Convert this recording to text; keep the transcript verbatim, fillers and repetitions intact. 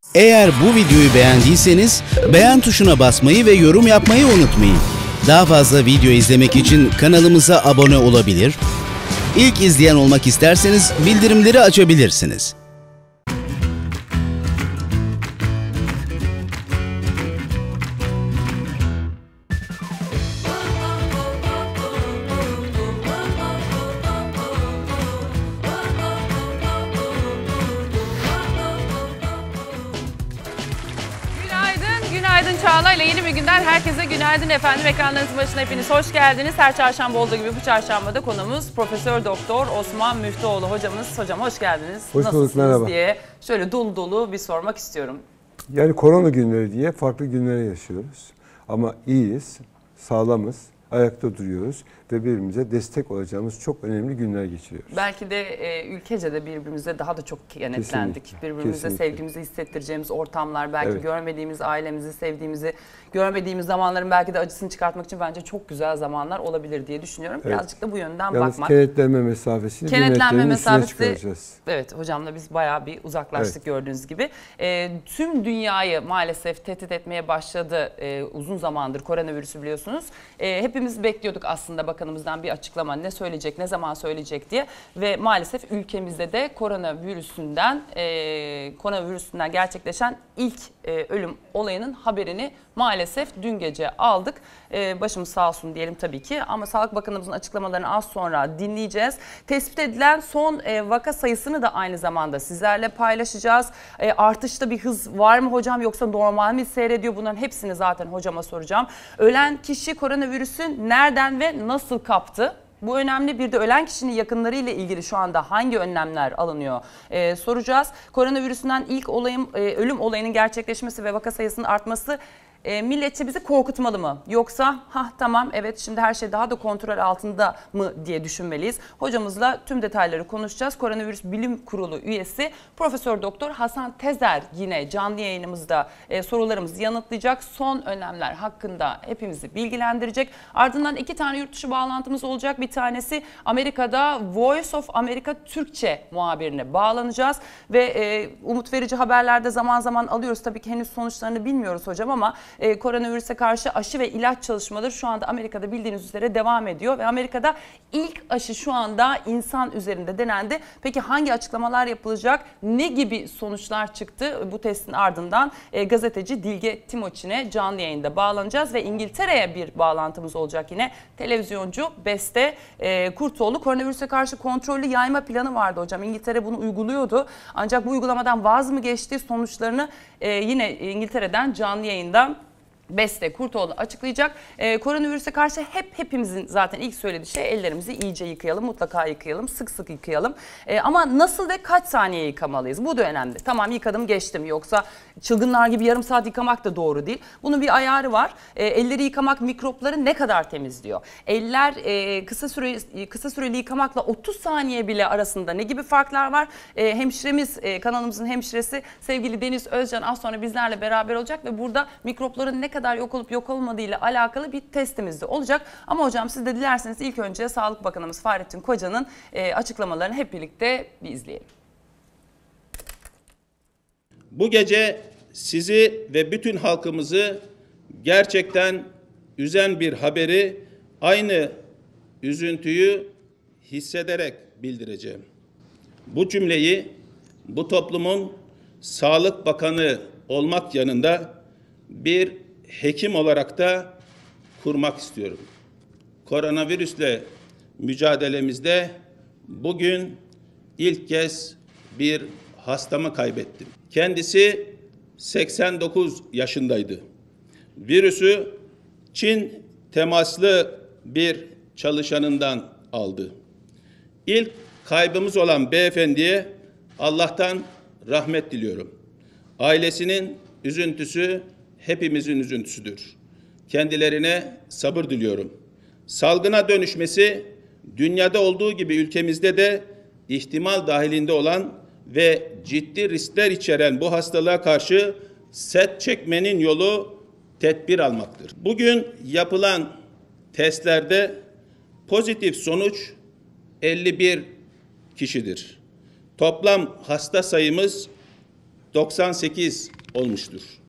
Eğer bu videoyu beğendiyseniz beğen tuşuna basmayı ve yorum yapmayı unutmayın. Daha fazla video izlemek için kanalımıza abone olabilir, İlk izleyen olmak isterseniz bildirimleri açabilirsiniz. Günaydın Çağla ile yeni bir günden herkese günaydın efendim. Ekranlarınızın başına hepiniz hoş geldiniz. Her çarşamba olduğu gibi bu çarşambada konuğumuz Profesör Doktor Osman Müftüoğlu hocamız. Hocam hoş geldiniz. Hoş bulduk, merhaba. Diye şöyle dolu dolu bir sormak istiyorum. Yani korona günleri diye farklı günleri yaşıyoruz. Ama iyiyiz, sağlamız, ayakta duruyoruz ve birbirimize destek olacağımız çok önemli günler geçiriyoruz. Belki de e, ülkece de birbirimize daha da çok kenetlendik. Kesinlikle, birbirimize kesinlikle. Sevgimizi hissettireceğimiz ortamlar, belki evet. görmediğimiz ailemizi, sevdiğimizi, görmediğimiz zamanların belki de acısını çıkartmak için bence çok güzel zamanlar olabilir diye düşünüyorum. Evet. Birazcık da bu yönden Yalnız bakmak. Kenetlenme mesafesini kenetlenme mesafesi çıkaracağız. Evet, hocamla biz bayağı bir uzaklaştık evet. gördüğünüz gibi. E, tüm dünyayı maalesef tehdit etmeye başladı e, uzun zamandır koronavirüsü biliyorsunuz. E, hepimiz bekliyorduk aslında bakanımızdan bir açıklama, ne söyleyecek, ne zaman söyleyecek diye ve maalesef ülkemizde de koronavirüsünden e, koronavirüsünden gerçekleşen ilk e, ölüm olayının haberini maalesef dün gece aldık. E, başımız sağ olsun diyelim tabii ki ama Sağlık Bakanımızın açıklamalarını az sonra dinleyeceğiz. Tespit edilen son e, vaka sayısını da aynı zamanda sizlerle paylaşacağız. E, artışta bir hız var mı hocam yoksa normal mi seyrediyor? Bunların hepsini zaten hocama soracağım. Ölen kişi koronavirüsü nereden ve nasıl kaptı? Bu önemli. Bir de ölen kişinin yakınlarıyla ilgili şu anda hangi önlemler alınıyor ee, soracağız. Koronavirüsünden ilk olayın, e, ölüm olayının gerçekleşmesi ve vaka sayısının artması E, milletçe bizi korkutmalı mı? Yoksa ha tamam evet şimdi her şey daha da kontrol altında mı diye düşünmeliyiz. Hocamızla tüm detayları konuşacağız. Koronavirüs Bilim Kurulu üyesi Profesör Doktor Hasan Tezer yine canlı yayınımızda e, sorularımızı yanıtlayacak. Son önlemler hakkında hepimizi bilgilendirecek. Ardından iki tane yurt dışı bağlantımız olacak. Bir tanesi Amerika'da Voice of America Türkçe muhabirine bağlanacağız. Ve e, umut verici haberlerde zaman zaman alıyoruz. Tabii ki henüz sonuçlarını bilmiyoruz hocam ama Ee, koronavirüse karşı aşı ve ilaç çalışmaları şu anda Amerika'da bildiğiniz üzere devam ediyor ve Amerika'da ilk aşı şu anda insan üzerinde denendi. Peki hangi açıklamalar yapılacak? Ne gibi sonuçlar çıktı? Bu testin ardından e, gazeteci Dilge Timoçin'e canlı yayında bağlanacağız ve İngiltere'ye bir bağlantımız olacak yine. Televizyoncu Beste e, Kurtoğlu koronavirüse karşı kontrollü yayma planı vardı hocam. İngiltere bunu uyguluyordu. Ancak bu uygulamadan vaz mı geçti? Sonuçlarını e, yine İngiltere'den canlı yayında Beste Kurtoğlu açıklayacak. Ee, koronavirüse karşı hep hepimizin zaten ilk söylediği şey ellerimizi iyice yıkayalım, mutlaka yıkayalım, sık sık yıkayalım. Ee, ama nasıl ve kaç saniye yıkamalıyız? Bu da önemli. Tamam yıkadım geçtim yoksa çılgınlar gibi yarım saat yıkamak da doğru değil. Bunun bir ayarı var. Ee, elleri yıkamak mikropları ne kadar temizliyor? Eller e, kısa süre kısa süreli yıkamakla otuz saniye bile arasında ne gibi farklar var? E, hemşiremiz, e, kanalımızın hemşiresi sevgili Deniz Özcan az sonra bizlerle beraber olacak ve burada mikropların ne kadar kadar yok olup yok olmadığı ile alakalı bir testimiz de olacak. Ama hocam siz de dilerseniz ilk önce Sağlık Bakanımız Fahrettin Koca'nın e, açıklamalarını hep birlikte bir izleyelim. Bu gece sizi ve bütün halkımızı gerçekten üzen bir haberi aynı üzüntüyü hissederek bildireceğim. Bu cümleyi bu toplumun Sağlık Bakanı olmak yanında bir hekim olarak da kurmak istiyorum. Koronavirüsle mücadelemizde bugün ilk kez bir hastamı kaybettim. Kendisi seksen dokuz yaşındaydı. Virüsü Çin temaslı bir çalışanından aldı. İlk kaybımız olan beyefendiye Allah'tan rahmet diliyorum. Ailesinin üzüntüsü hepimizin üzüntüsüdür. Kendilerine sabır diliyorum. Salgına dönüşmesi dünyada olduğu gibi ülkemizde de ihtimal dahilinde olan ve ciddi riskler içeren bu hastalığa karşı set çekmenin yolu tedbir almaktır. Bugün yapılan testlerde pozitif sonuç elli bir kişidir. Toplam hasta sayımız doksan sekiz olmuştur.